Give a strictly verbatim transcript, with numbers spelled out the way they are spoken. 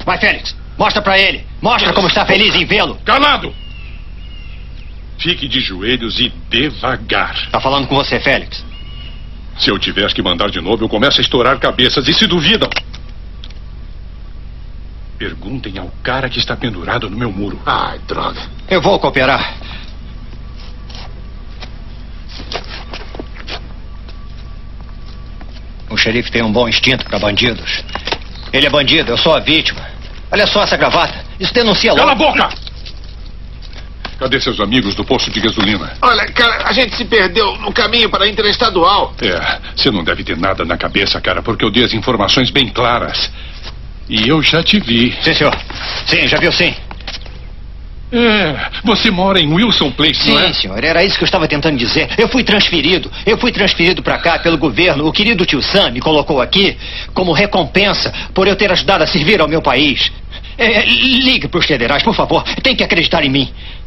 Vai, Félix. Mostra pra ele. Mostra como está feliz em vê-lo. Calado! Fique de joelhos e devagar. Tá falando com você, Félix. Se eu tivesse que mandar de novo, eu começo a estourar cabeças. E se duvidam, perguntem ao cara que está pendurado no meu muro. Ai, droga. Eu vou cooperar. O xerife tem um bom instinto para bandidos. Ele é bandido, eu sou a vítima. Olha só essa gravata. Isso denuncia logo. Cala a boca! Cadê seus amigos do posto de gasolina? Olha, cara, a gente se perdeu no caminho para a Interestadual. É, você não deve ter nada na cabeça, cara, porque eu dei as informações bem claras. E eu já te vi. Sim, senhor. Sim, já viu sim. É, você mora em Wilson Place, sim, não é? Sim, senhor, era isso que eu estava tentando dizer. Eu fui transferido. Eu fui transferido para cá pelo governo. O querido tio Sam me colocou aqui como recompensa por eu ter ajudado a servir ao meu país. É, ligue para os federais, por favor. Tem que acreditar em mim.